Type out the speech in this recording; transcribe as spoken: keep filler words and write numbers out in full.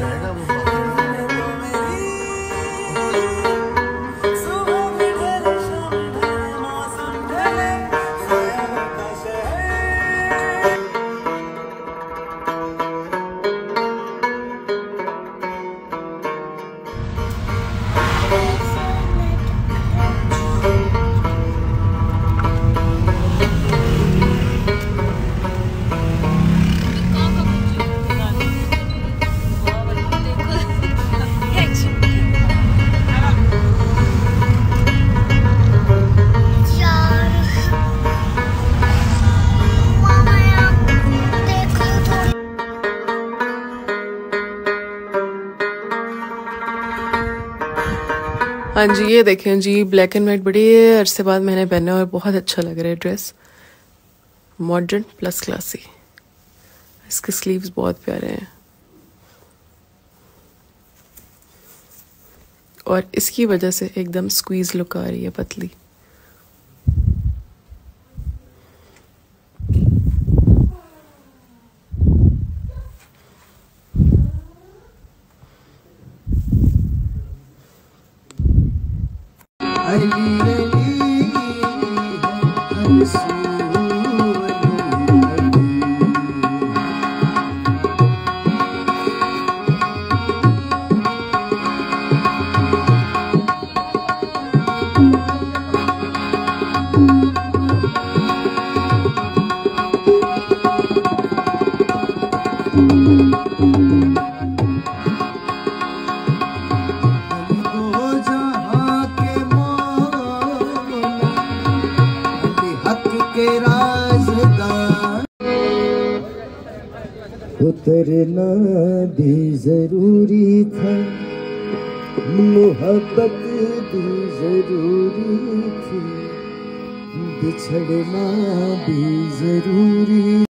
जाएगा वो बाकी। हाँ जी, ये देखें जी, ब्लैक एंड वाइट बड़ी अरसे बाद मैंने पहना और बहुत अच्छा लग रहा है ड्रेस। Modern plus classy. इसके स्लीव्स बहुत प्यारे हैं और इसकी वजह से एकदम स्क्वीज लुक आ रही है, पतली। उतरना भी जरूरी था, मोहब्बत भी जरूरी थी, बिछड़ना भी जरूरी।